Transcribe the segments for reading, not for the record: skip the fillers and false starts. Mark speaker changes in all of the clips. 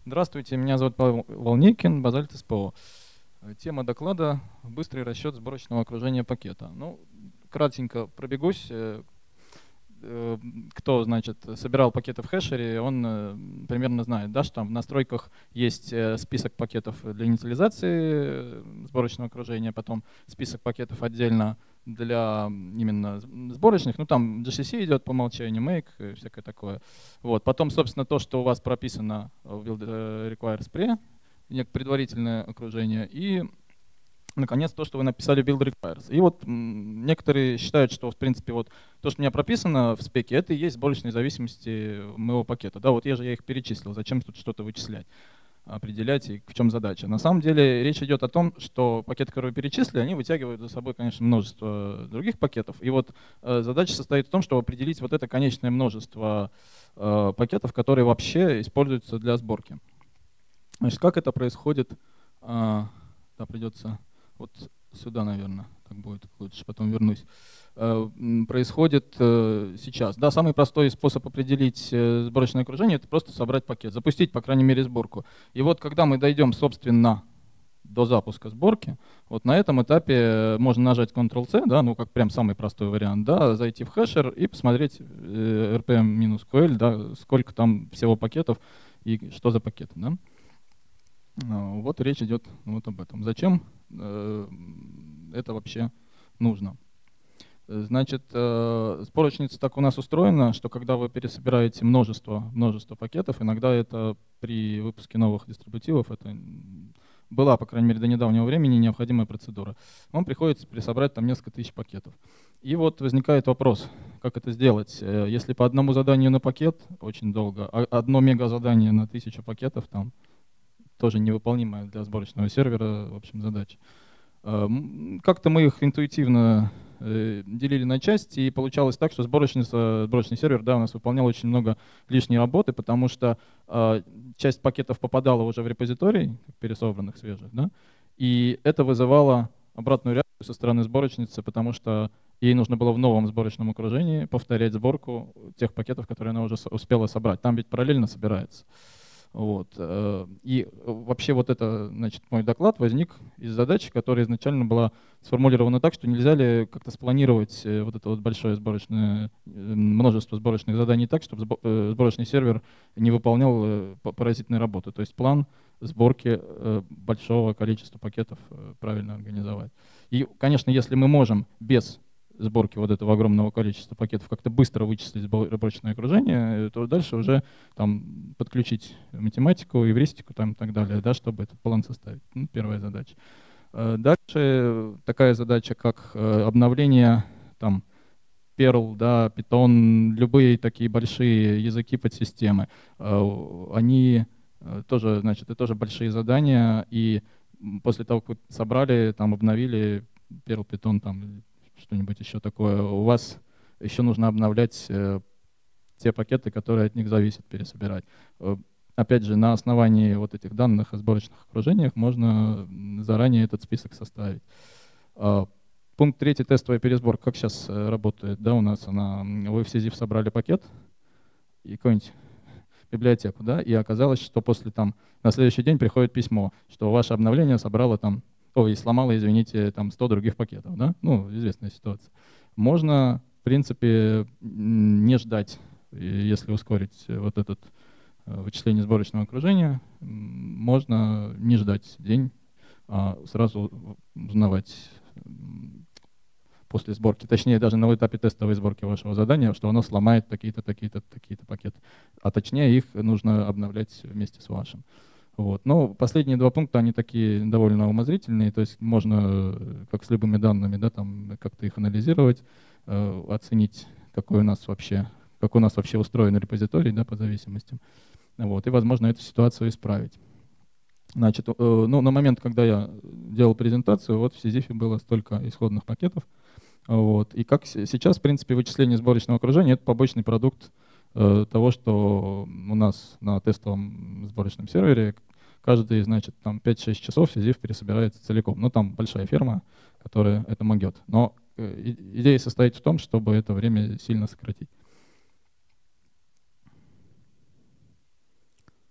Speaker 1: Здравствуйте, меня зовут Павел Волникин, Базальт СПО. Тема доклада — быстрый расчет сборочного окружения пакета. Ну, кратенько пробегусь. Кто, значит, собирал пакеты в хэшере, он примерно знает, да, что там в настройках есть список пакетов для инициализации сборочного окружения, потом список пакетов отдельно для именно сборочных. Ну, там GCC идет по умолчанию, make, всякое такое. Вот. Потом, собственно, то, что у вас прописано в build requires pre, некое предварительное окружение, и наконец, то, что вы написали build requires. И вот некоторые считают, что, в принципе, вот то, что у меня прописано в спеке, это и есть сборочные зависимости моего пакета. Да, вот я их перечислил, зачем тут что-то вычислять, определять и в чем задача. На самом деле речь идет о том, что пакеты, которые вы перечислили, они вытягивают за собой, конечно, множество других пакетов. И вот задача состоит в том, чтобы определить вот это конечное множество пакетов, которые вообще используются для сборки. Значит, как это происходит? Да, придется вот сюда, наверное, так будет лучше, потом вернусь. Происходит сейчас. Да, самый простой способ определить сборочное окружение — это просто собрать пакет, запустить, по крайней мере, сборку. И вот когда мы дойдем, собственно, до запуска сборки, вот на этом этапе можно нажать Ctrl-C, да, ну как прям самый простой вариант, да, зайти в хэшер и посмотреть rpm-ql, да, сколько там всего пакетов и что за пакеты, да. Вот речь идет вот об этом. Зачем это вообще нужно? Значит, сборочница так у нас устроена, что когда вы пересобираете множество пакетов, иногда это при выпуске новых дистрибутивов, это была, по крайней мере, до недавнего времени необходимая процедура. Вам приходится пересобрать там несколько тысяч пакетов. И вот возникает вопрос, как это сделать. Если по одному заданию на пакет очень долго, а одно мега-задание на 1000 пакетов там, тоже невыполнимая для сборочного сервера, в общем, задача. Как-то мы их интуитивно делили на части, и получалось так, что сборочный сервер, да, у нас выполнял очень много лишней работы, потому что часть пакетов попадала уже в репозиторий, пересобранных свежих, да, и это вызывало обратную реакцию со стороны сборочницы, потому что ей нужно было в новом сборочном окружении повторять сборку тех пакетов, которые она уже успела собрать. Там ведь параллельно собирается. Вот. И вообще вот это, значит, мой доклад возник из задачи, которая изначально была сформулирована так, что нельзя ли как-то спланировать вот это вот большое множество сборочных заданий так, чтобы сборочный сервер не выполнял паразитной работы. То есть план сборки большого количества пакетов правильно организовать. И, конечно, если мы можем без сборки вот этого огромного количества пакетов как-то быстро вычислить сборочное окружение, то дальше уже там подключить математику, эвристику там, и так далее, да, чтобы этот план составить. Ну, первая задача. Дальше такая задача, как обновление там Perl, да, Python, любые такие большие языки подсистемы. Они тоже, значит, это тоже большие задания, и после того, как вы собрали, там, обновили Perl, Python, там, что-нибудь еще такое, у вас еще нужно обновлять те пакеты, которые от них зависят, пересобирать. Опять же, на основании вот этих данных о сборочных окружениях можно заранее этот список составить. Пункт 3, тестовая пересборка. Как сейчас работает, да, у нас вы в CZIF собрали пакет и какую-нибудь библиотеку, да, и оказалось, что после там на следующий день приходит письмо, что ваше обновление собрало там, сломало, извините, там 100 других пакетов, да, ну, известная ситуация. Можно, в принципе, не ждать, если ускорить вот этот вычисление сборочного окружения, можно не ждать день, а сразу узнавать после сборки, точнее даже на этапе тестовой сборки вашего задания, что оно сломает такие-то, такие-то, такие-то пакеты. А точнее их нужно обновлять вместе с вашим. Вот. Но последние два пункта, они такие довольно умозрительные, то есть можно, как с любыми данными, да, там как-то их анализировать, оценить, как у нас вообще устроен репозиторий, да, по зависимостям. Вот. И, возможно, эту ситуацию исправить. Значит, ну, на момент, когда я делал презентацию, вот в CZIF было столько исходных пакетов. Вот. И как сейчас, в принципе, вычисление сборочного окружения — это побочный продукт того, что у нас на тестовом сборочном сервере каждые, значит, там 5-6 часов CZIF пересобирается целиком. Ну, там большая ферма, которая это могет. Но идея состоит в том, чтобы это время сильно сократить.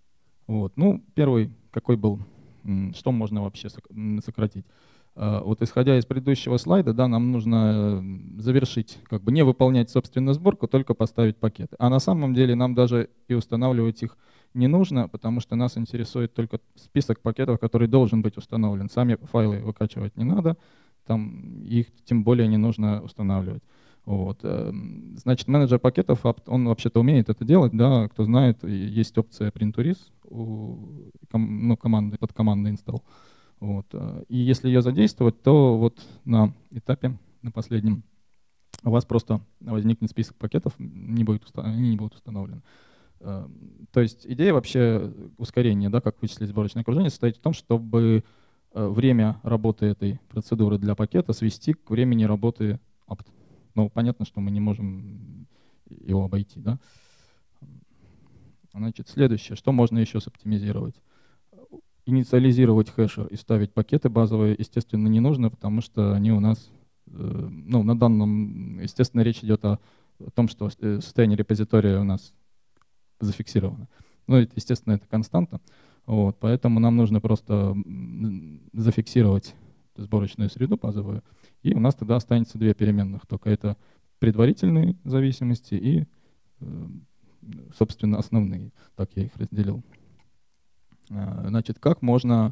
Speaker 1: Вот. Ну, первый, какой был, что можно вообще сократить? Вот исходя из предыдущего слайда, да, нам нужно завершить, как бы не выполнять, собственно, сборку, только поставить пакеты. А на самом деле нам даже и устанавливать их не нужно, потому что нас интересует только список пакетов, который должен быть установлен. Сами файлы выкачивать не надо, там их тем более не нужно устанавливать. Вот. Значит, менеджер пакетов, он вообще-то умеет это делать, да, кто знает, есть опция print2ris у команды, под командой install. Вот. И если ее задействовать, то вот на этапе, на последнем, у вас просто возникнет список пакетов, они не будут установлены. То есть идея вообще ускорения, да, как вычислить сборочное окружение, состоит в том, чтобы время работы этой процедуры для пакета свести к времени работы apt. Ну, понятно, что мы не можем его обойти, да. Значит, следующее, что можно еще соптимизировать? Инициализировать хэшер и ставить пакеты базовые, естественно, не нужно, потому что они у нас, ну, на данном, естественно, речь идет о том, что состояние репозитория у нас зафиксировано. Ну, это, естественно, это константа. Вот, поэтому нам нужно просто зафиксировать сборочную среду базовую, и у нас тогда останется две переменных. Только это предварительные зависимости и, собственно, основные. Так я их разделил. Значит, как можно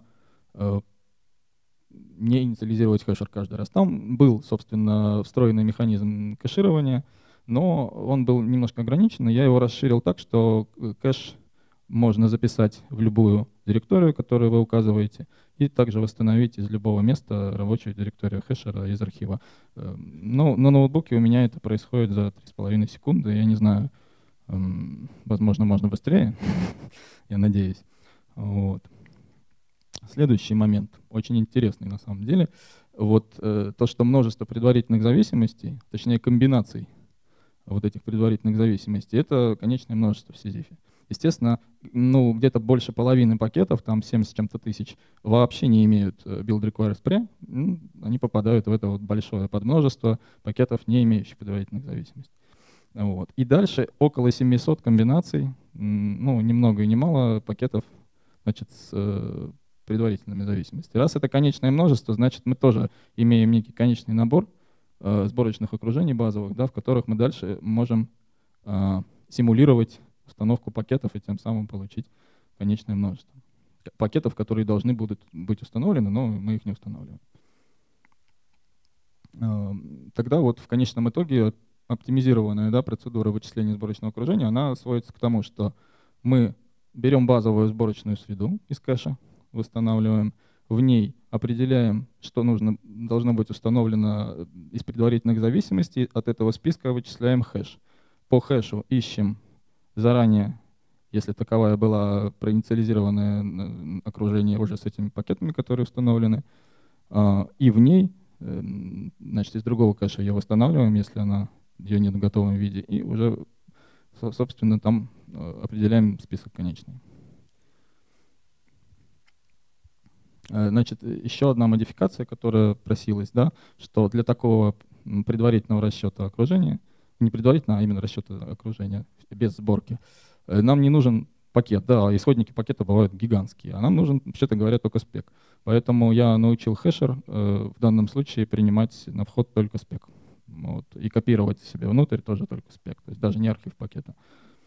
Speaker 1: не инициализировать хэшер каждый раз? Там был, собственно, встроенный механизм кэширования, но он был немножко ограничен, и я его расширил так, что кэш можно записать в любую директорию, которую вы указываете, и также восстановить из любого места рабочую директорию хэшера из архива. Но на ноутбуке у меня это происходит за 3,5 секунды. Я не знаю, возможно, можно быстрее, я надеюсь. Вот. Следующий момент, очень интересный на самом деле, вот то, что множество предварительных зависимостей, точнее комбинаций вот этих предварительных зависимостей, это конечное множество в Сизифе. Естественно, ну, где-то больше половины пакетов, там 70 с чем-то тысяч, вообще не имеют build requires pre, они попадают в это вот большое подмножество пакетов, не имеющих предварительных зависимостей. Вот. И дальше около 700 комбинаций, ну, ни много и ни мало пакетов, значит, с предварительными зависимостями. Раз это конечное множество, значит, мы тоже имеем некий конечный набор сборочных окружений базовых, да, в которых мы дальше можем симулировать установку пакетов и тем самым получить конечное множество. Пакетов, которые должны будут быть установлены, но мы их не устанавливаем. Тогда вот в конечном итоге оптимизированная, да, процедура вычисления сборочного окружения, она сводится к тому, что мы берем базовую сборочную среду из кэша, восстанавливаем, в ней определяем, что должно быть установлено из предварительных зависимостей, от этого списка вычисляем хэш. По хэшу ищем заранее, если таковая была проинициализированное окружение уже с этими пакетами, которые установлены, и в ней, значит, из другого кэша ее восстанавливаем, если ее нет в готовом виде, и уже, собственно, там определяем список конечный. Значит, еще одна модификация, которая просилась, да, что для такого предварительного расчета окружения, не предварительного, а именно расчета окружения без сборки, нам не нужен пакет. Да, исходники пакета бывают гигантские, а нам нужен, вообще-то говоря, только спек. Поэтому я научил хэшер в данном случае принимать на вход только спек. Вот, и копировать себе внутрь тоже только спек, то есть даже не архив пакета.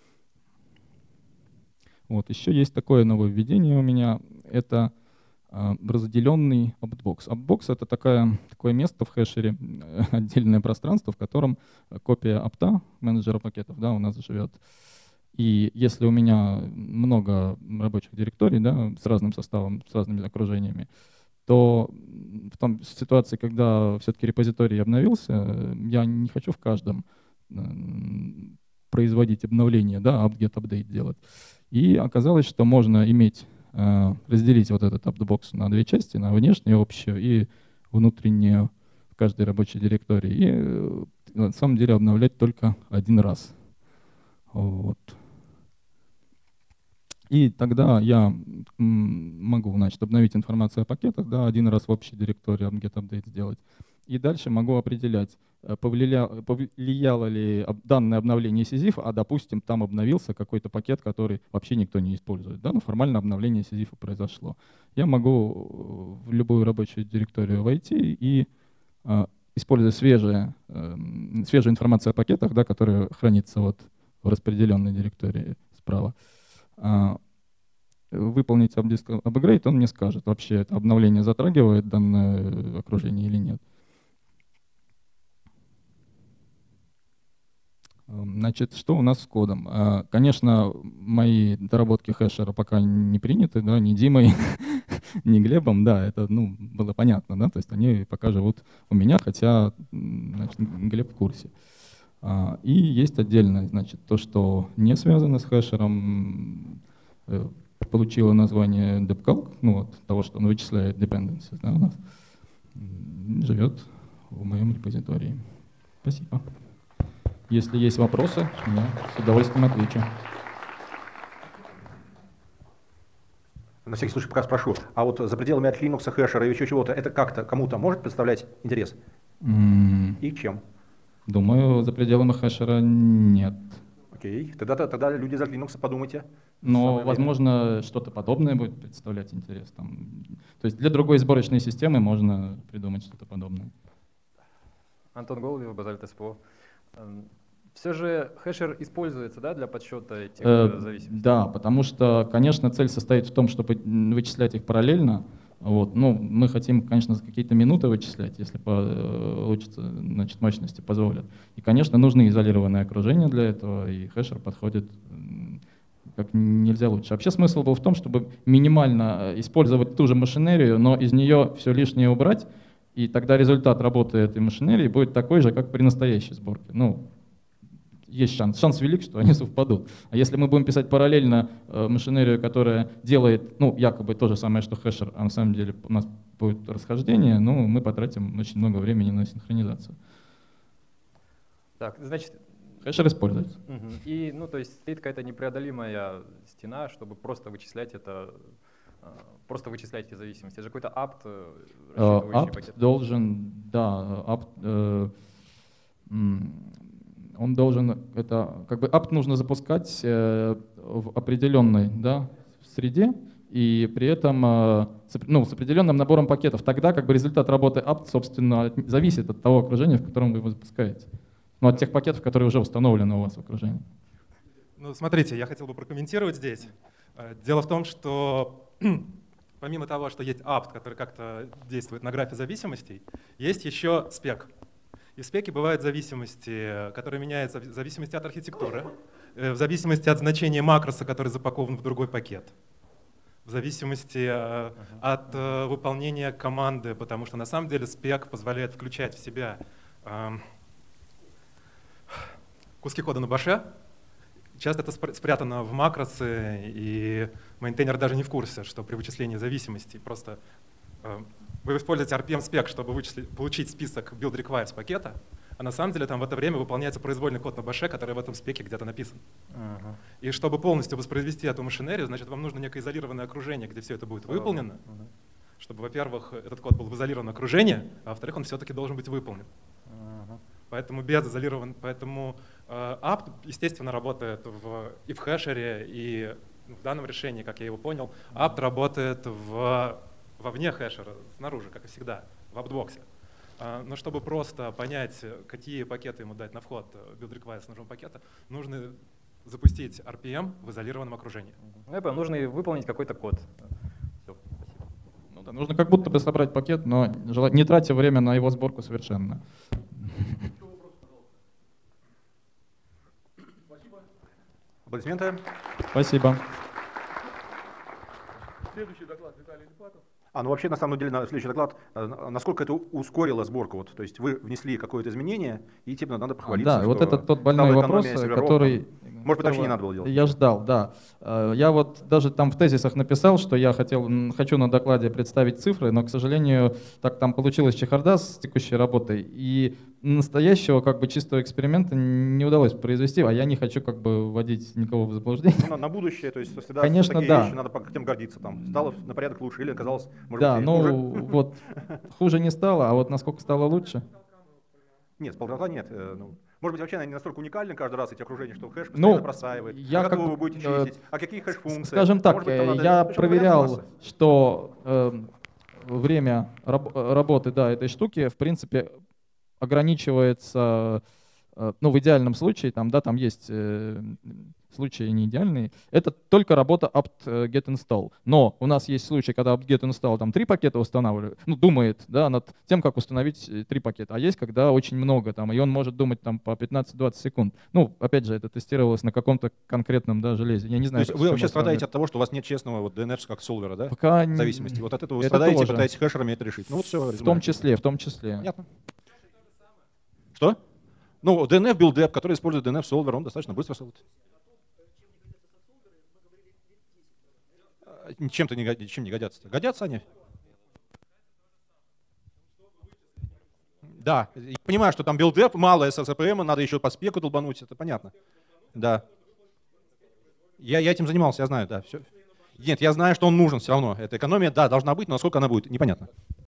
Speaker 1: Вот, еще есть такое нововведение у меня, это разделенный аптбокс. Аптбокс — это такое место в хэшере, отдельное пространство, в котором копия апта, менеджера пакетов, да, у нас живет. И если у меня много рабочих директорий, да, с разным составом, с разными окружениями, то в том ситуации, когда все-таки репозиторий обновился, я не хочу в каждом производить обновление, да, apt-get, update делать. И оказалось, что можно разделить вот этот apt-box на две части, на внешнюю общую и внутреннюю в каждой рабочей директории. И на самом деле обновлять только один раз. Вот. И тогда я могу, значит, обновить информацию о пакетах, да, один раз в общей директории apt-get, update сделать. И дальше могу определять, повлияло ли данное обновление сизифа, а допустим, там обновился какой-то пакет, который вообще никто не использует. Да? Но формально обновление сизифа произошло. Я могу в любую рабочую директорию войти и, используя свежую информацию о пакетах, да, которая хранится вот в распределенной директории справа, выполнить upgrade, он мне скажет, вообще это обновление затрагивает данное окружение или нет. Значит, что у нас с кодом? Конечно, мои доработки хэшера пока не приняты, да, ни Димой, ни Глебом, да, это было понятно, да, то есть они пока живут у меня, хотя, значит, Глеб в курсе. И есть отдельно, значит, то, что не связано с хэшером, получило название depcalc, от того, что он вычисляет dependencies, да, у нас, живет в моем репозитории. Спасибо. Если есть вопросы, я с удовольствием отвечу.
Speaker 2: На всякий случай пока спрошу. А вот за пределами от Linux, хэшера и еще чего-то, это как-то кому-то может представлять интерес? И чем?
Speaker 1: Думаю, за пределами хэшера нет.
Speaker 2: Окей. Тогда люди из Linux, подумайте.
Speaker 1: Но, возможно, что-то подобное будет представлять интерес. То есть для другой сборочной системы можно придумать что-то подобное.
Speaker 3: Антон Голубев, Базальт СПО. Все же хэшер используется, да, для подсчета этих зависимостей? Да, потому что, конечно, цель состоит в том, чтобы вычислять их параллельно. Вот. Мы хотим, конечно, за какие-то минуты вычислять, если получится, значит, мощности позволят. И, конечно, нужны изолированные окружения для этого, и хэшер подходит как нельзя лучше. Вообще смысл был в том, чтобы минимально использовать ту же машинерию, но из нее все лишнее убрать, и тогда результат работы этой машинерии будет такой же, как при настоящей сборке. Есть шанс. Шанс велик, что они совпадут. А если мы будем писать параллельно машинерию, которая делает, якобы то же самое, что хэшер, а на самом деле у нас будет расхождение, мы потратим очень много времени на синхронизацию. Так, значит,
Speaker 1: хэшер используется.
Speaker 3: И, то есть стоит какая-то непреодолимая стена, чтобы просто вычислять это, просто вычислять эти зависимости. Это же какой-то apt, рассчитывающий пакет.
Speaker 1: Должен, да, apt, он должен, apt нужно запускать в определенной, да, среде, и при этом с определенным набором пакетов. Тогда результат работы apt, собственно, зависит от того окружения, в котором вы его запускаете. От тех пакетов, которые уже установлены у вас в окружении.
Speaker 4: Смотрите, я хотел бы прокомментировать здесь. Дело в том, что помимо того, что есть apt, который как-то действует на графе зависимостей, есть еще спек. И в спеке бывают зависимости, которые меняются в зависимости от архитектуры, в зависимости от значения макроса, который запакован в другой пакет, в зависимости от выполнения команды, потому что на самом деле спек позволяет включать в себя куски кода на баше. Часто это спрятано в макросы, и мейнтейнер даже не в курсе, что при вычислении зависимостей просто вы используете RPM-спек, чтобы получить список build requires пакета, а на самом деле там в это время выполняется произвольный код на баше, который в этом спеке где-то написан. И чтобы полностью воспроизвести эту машинерию, значит, вам нужно некое изолированное окружение, где все это будет выполнено, чтобы, во-первых, этот код был в изолированном окружении, а во-вторых, он все-таки должен быть выполнен. Поэтому apt, естественно, работает и в хэшере, и в данном решении, как я его понял, apt работает вовне хэшера, снаружи, как и всегда, в apt-боксе. Но чтобы просто понять, какие пакеты ему дать на вход build requires с нужного пакета, нужно запустить RPM в изолированном окружении.
Speaker 3: Нужно выполнить какой-то код. Все, спасибо.
Speaker 1: Нужно как будто бы собрать пакет, но не тратя время на его сборку совершенно.
Speaker 2: Аплодисменты.
Speaker 1: Спасибо.
Speaker 5: Следующий доклад Виталий Липатов.
Speaker 2: Вообще, на самом деле, на следующий доклад, насколько это ускорило сборку? То есть вы внесли какое-то изменение, и надо похвалиться.
Speaker 1: Да, вот это тот больной вопрос, который
Speaker 2: Может быть, вообще не надо было делать?
Speaker 1: Я ждал, да. Я вот даже там в тезисах написал, что я хочу на докладе представить цифры, но, к сожалению, так там получилась чехарда с текущей работой, и настоящего как бы чистого эксперимента не удалось произвести, а я не хочу как бы вводить никого в заблуждение.
Speaker 2: Ну, на будущее, то есть всегда
Speaker 1: конечно,
Speaker 2: такие
Speaker 1: да.
Speaker 2: вещи надо тем гордиться. Там, стало на порядок лучше или оказалось, может
Speaker 1: да,
Speaker 2: быть,
Speaker 1: ну
Speaker 2: хуже?
Speaker 1: вот хуже не стало, а вот насколько стало лучше?
Speaker 2: Нет, с полтора нет. Может быть, вообще они настолько уникальны каждый раз, эти окружения, что хэш постоянно простаивает. А как вы будете чистить? А какие хэш-функции?
Speaker 1: Скажем так, я проверял, что время работы этой штуки, в принципе, ограничивается, ну, в идеальном случае, там есть случаи не идеальные, это только работа apt-get install. Но у нас есть случай, когда apt-get install там 3 пакета устанавливает, ну, думает, да, над тем, как установить 3 пакета. А есть, когда очень много, там, и он может думать там по 15-20 секунд. Ну, опять же, это тестировалось на каком-то конкретном железе. Я не знаю.
Speaker 2: То есть вы вообще страдаете от того, что у вас нет честного вот DNF как солвера, да?
Speaker 1: Пока
Speaker 2: зависимости. Вот от этого вы страдаете,
Speaker 1: тоже.
Speaker 2: пытаетесь хэшерами это решить. Ну, вот все.
Speaker 1: В том числе.
Speaker 2: Понятно. Что? Ну, DNF build-app, который использует DNF solver, он достаточно быстро солвит. Чем не годятся? Годятся они? Да, я понимаю, что там build-app, мало SSPM, надо еще по спеку долбануть, это понятно. Да. Я этим занимался, я знаю, да. Все. Нет, я знаю, что он нужен все равно. Эта экономия, да, должна быть, но насколько она будет, непонятно.